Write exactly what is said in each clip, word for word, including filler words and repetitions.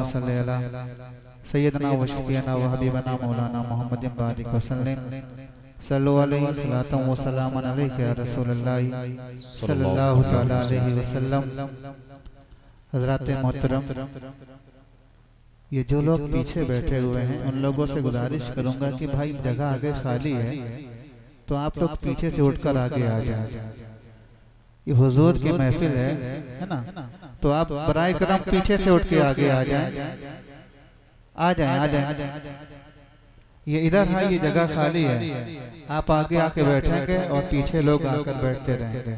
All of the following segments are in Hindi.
अल्लाहुम्मा सल्ली अला सय्यदना व शफीअना व हबीबना मौलाना मुहम्मदिन बारिक वसल्लम सल्लल्लाहु अलैहि सलातम व सलामन अलैका या रसूलल्लाह सल्लल्लाहु तआला अलैहि वसल्लम। हज़रात मोहतरम, ये जो लोग पीछे बैठे हुए हैं उन लोगों से गुजारिश करूंगा कि भाई जगह आगे खाली है तो आप लोग पीछे से उठकर आगे आ जाएं। ये हुजूर की महफिल है है ना, तो आप बराए करम पीछे से उठ के आगे आ जाएं, आ जाएं आ जाएं। ये इधर है, ये जगह खाली है, आप आगे आके बैठेंगे और पीछे लोग आकर बैठते रहेंगे।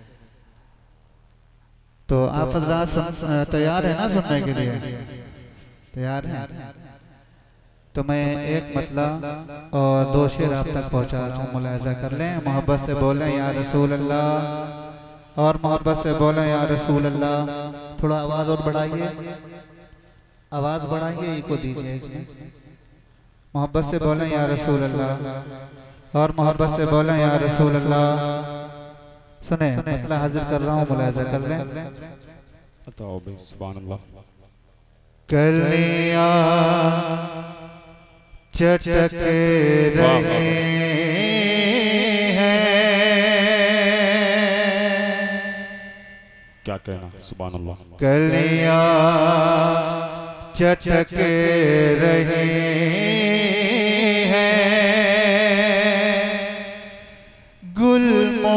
तो आप हज़रात तैयार है ना सुनने के लिए? तैयार है? तो मैं एक मतलब और दो शेर आप तक पहुंचा रहा हूँ, मुलाहिज़ा कर लें। मोहब्बत से बोलें या रसूल अल्लाह, और मोहब्बत से बोलें या रसूल अल्लाह। थोड़ा आवाज़ और बढ़ाइए, आवाज़ बढ़ाइए, इको दीजिए इसमें। मोहब्बत से बोलें या रसूल अल्लाह, और मोहब्बत से बोलें या रसूल अल्लाह। सुने, मतलब हाजिर कर रहा हूँ, मुलाहिज़ा कर लें। सुभान अल्लाह। कलियां चटक रहे हैं, क्या कहना, सुभान अल्लाह। कलियां चटक रहे हैं, गुलमोज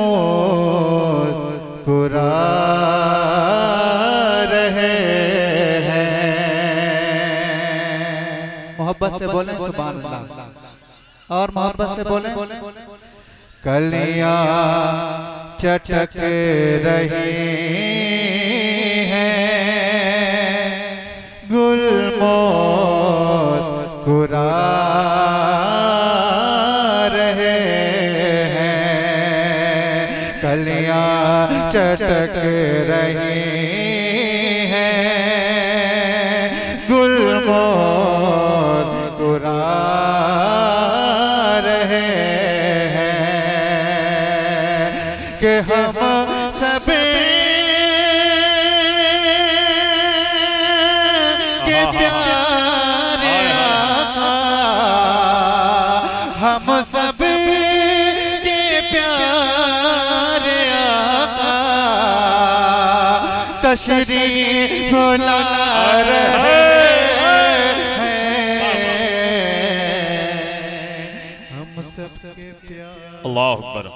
कुरा रहे हैं। मोहब्बत से बोलें सुभान अल्लाह, और मोहब्बत से बोलें कलियां चटक रही हैं, गुलमोज कुरा रहे हैं, कलियां चटक रही हैं, गुलमोज कुरा रहे हैं कि हम सब के प्यारे आका, हम सब के प्यारे आका तशरीफ ला रहे हैं, हम सब के प्यारे। अल्लाह अकबर।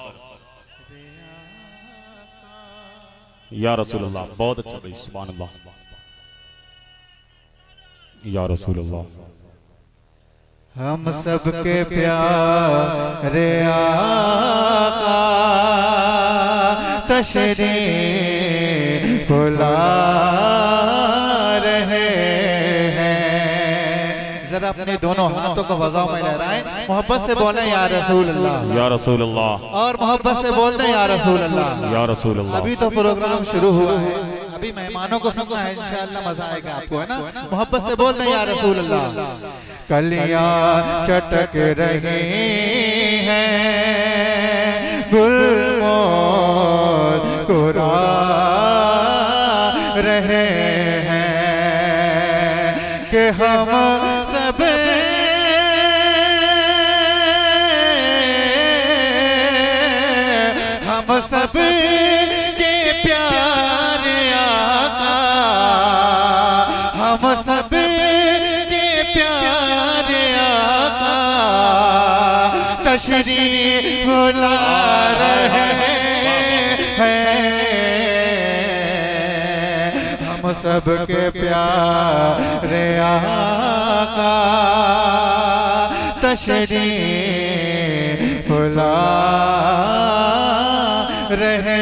या रसूल अल्लाह, बहुत अच्छा भाई, सुभान अल्लाह। या रसूल अल्लाह। हम सब के प्यारे आका तशरीफ ला रहे हैं। जरा अपने दोनों हाथों को फज़ाओं में लहराएं, मोहब्बत से बोलें या रसूल अल्लाह, या रसूल अल्लाह, और मोहब्बत से बोलते हैं या रसूल अल्लाह, या रसूल अल्लाह। अभी तो प्रोग्राम शुरू हुआ है, अभी मेहमानों को सुनना है, इंशाअल्लाह मजा आएगा आपको, है ना। मोहब्बत से बोलते हैं या रसूल अल्लाह। कलियां चटक रही हैं, गुलमोज कुरा रहे हैं कि हम सब हम सब के प्यारे आका, हम सब के प्यारे आका तशरीफ ला रहे हैं, हम सब के प्यारे आका तशरीफ ला रहे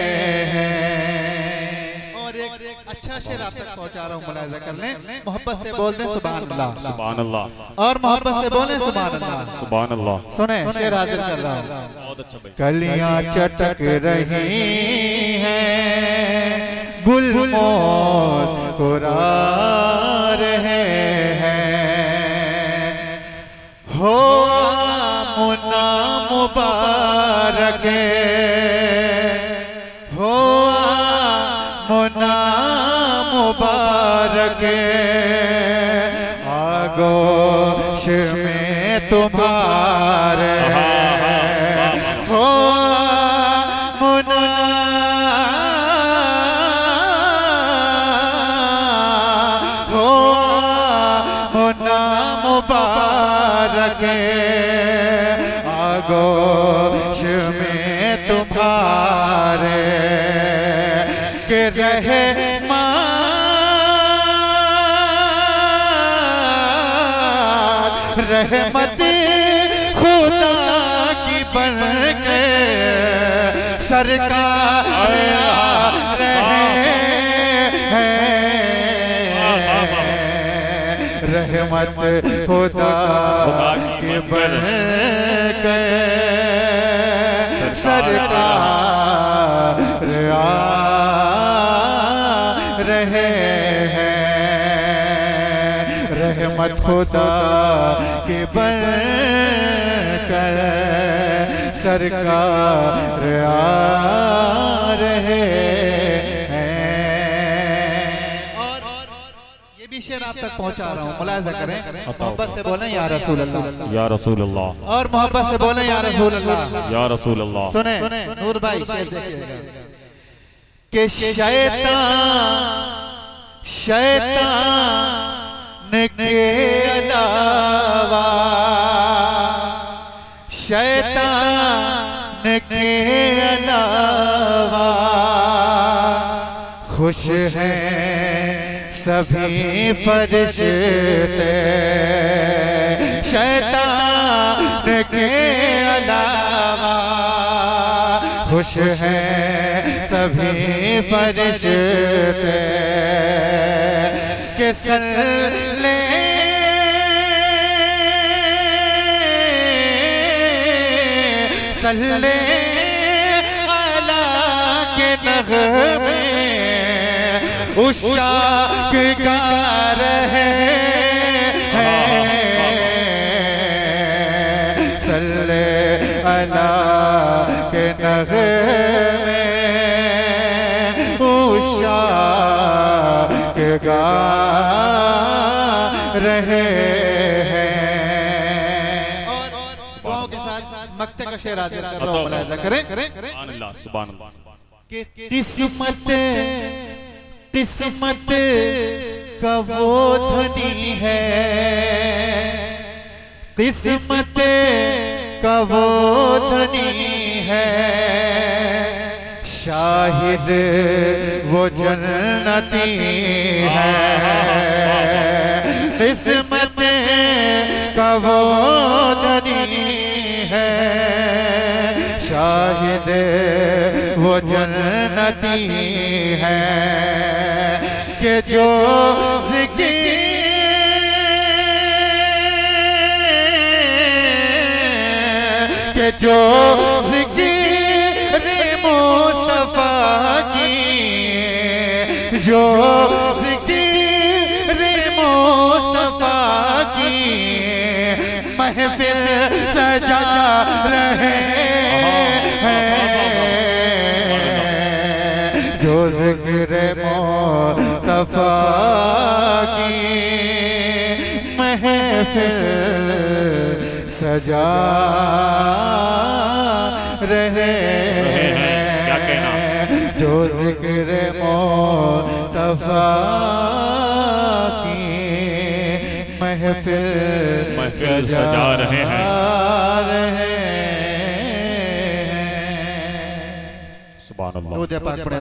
हैं। और एक अच्छा शेर आप तक पहुंचा रहा हूँ, मुलाहिज़ा कर लें। मोहब्बत से बोल दें सुभान अल्लाह, सुभान अल्लाह, और मोहब्बत से बोलें सुभान अल्लाह, सुभान अल्लाह। सुने, शेर हाजिर कर रहा हूँ। बहुत अच्छा भाई। कलियां चटक रही हैं, गुलमोज कुरा रहे हैं, हो मुना मुबारक, हो मुना मुबारक आगोश में तुम्हारे हो मुना हो मुना मुबारक आगोश में तुम्हारे के रहे रहमत खुदा की बन के सरकार आ रहे हैं रहमत खुदा की बन के सरकार आ रहे हैं रहमत खुदा के बन कर सरकार आ रहे हैं। और ये भी शेर आप तक पहुंचा रहा हूँ, मुलाहिजा करें। मोहब्बत से बोलें या रसूल अल्लाह, या रसूल अल्लाह, और मोहब्बत से बोलें या रसूल अल्लाह, या रसूल अल्लाह। सुने नूर भाई शेर देखिएगा कि शैतान शैतान के अलावा शैतान के अलावा खुश हैं सभी फरिश्ते शैतान के अलावा खुश हैं सभी फरिश्ते के सल्ले सल्ले अला के नग़मे उशाक गा रहे हैं सल्ले अला के नग़मे उशाक गा रहे हैं। और दुआओं के साथ मक्ते का शेर हाजिर कर रहा हूं, मुलाहिजा करें। सुभान अल्लाह, सुभान अल्लाह। कि किस्मत किस्मत का वो धनी है किस्मत का वो धनी है शाहिद वो जन्नती है किस्मत का वो धनी है शाहिद वो जन्नती है कि जो ज़िक्र के जो ज़िक्र मुस्तफा की जो ज़िक्र मुस्तफा की महफिल सजा रहे हैं जो ज़िक्र मुस्तफा की महफिल सजा रहे हैं जो ज़िक्र मुस्तफा की महफिल महफिल सजा रहे हैं। सुभान अल्लाह।